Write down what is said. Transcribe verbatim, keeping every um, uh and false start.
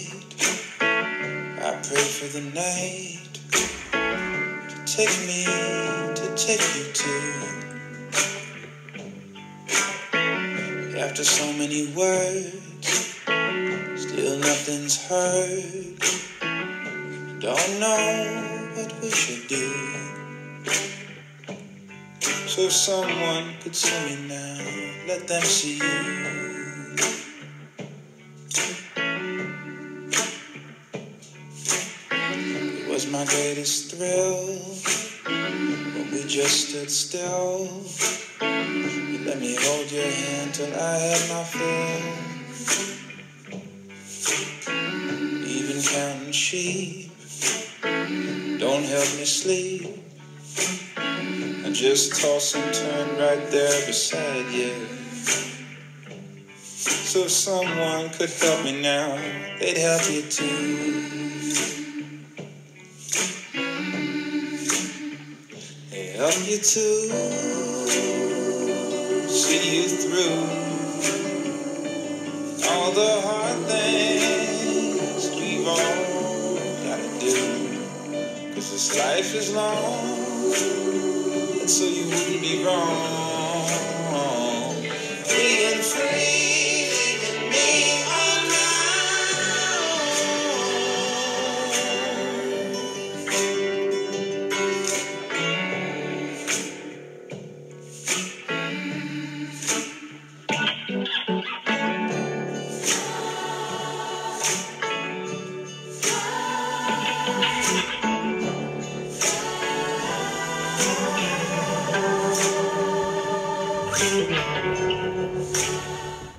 I pray for the night to take me, to take you to. After so many words, still nothing's heard. Don't know what we should do. So if someone could see me now, let them see you. It was my greatest thrill when we just stood still. You let me hold your hand till I had my fill. Even counting sheep don't help me sleep. I just toss and turn right there beside you. So if someone could help me now, they'd help you too. They help you too, see you through all the hard things we've all gotta do. 'Cause this life is long, and so you wouldn't be wrong. Being free, leaving me alone.